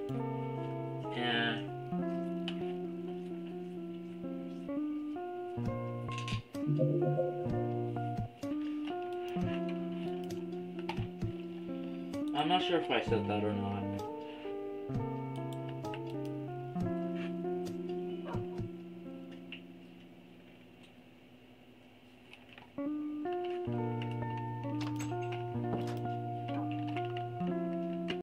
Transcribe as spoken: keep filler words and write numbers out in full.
And I'm not sure if I said that or not.